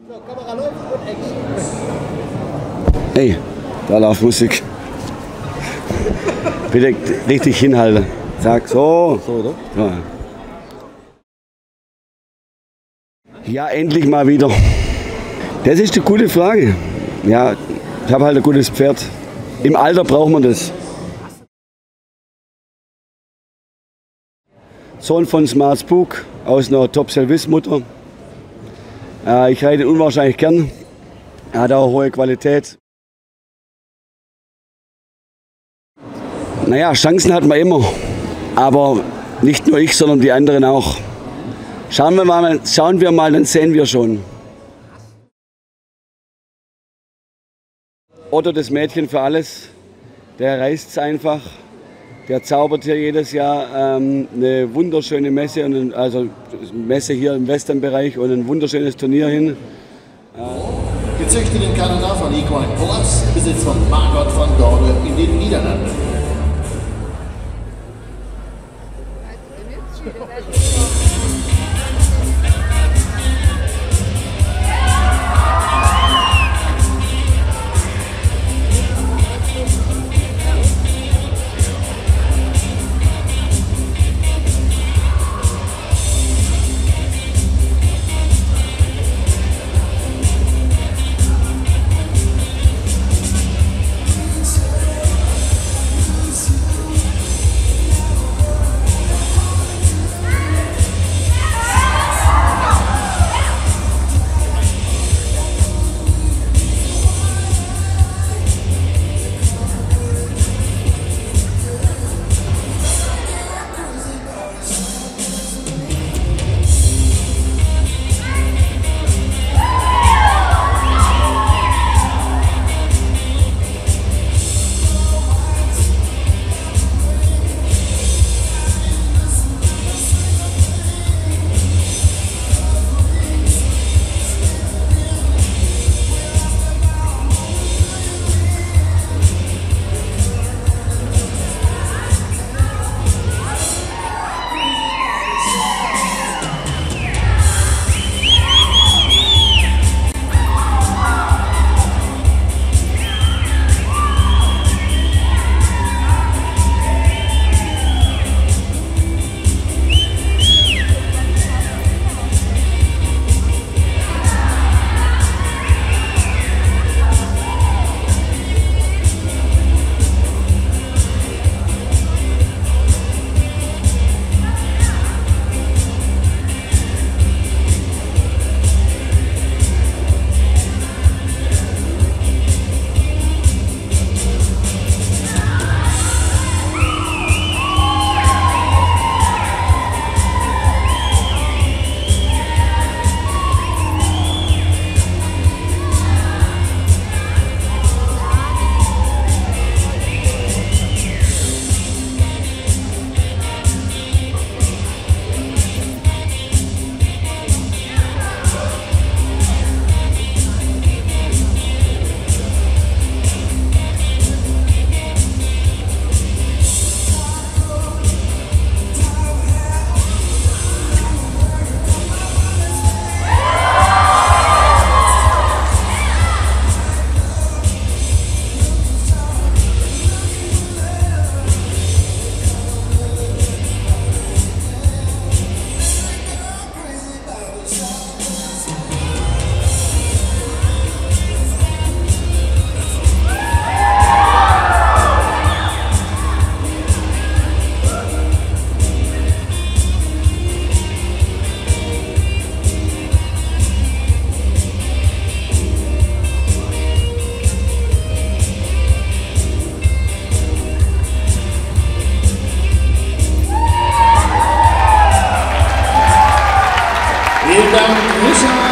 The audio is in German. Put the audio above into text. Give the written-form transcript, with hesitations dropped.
So, Kamera läuft und Action. Hey, da läuft Musik. Bitte richtig hinhalten. Sag so. So, oder? Ja. Ja, endlich mal wieder. Das ist eine gute Frage. Ja, ich habe halt ein gutes Pferd. Im Alter braucht man das. Sohn von Smart Spook aus einer Top-Service-Mutter. Ich reite unwahrscheinlich gern. Er hat auch hohe Qualität. Naja, Chancen hat man immer. Aber nicht nur ich, sondern die anderen auch. Schauen wir mal, dann sehen wir schon. Otto, das Mädchen für alles, der reißt es einfach. Der zaubert hier jedes Jahr eine wunderschöne Messe, also Messe hier im Westernbereich und ein wunderschönes Turnier hin. Gezüchtet in Kanada von Equine Plus, Besitz von Margot von Dorne in den Niederlanden. Vielen Dank, Richard.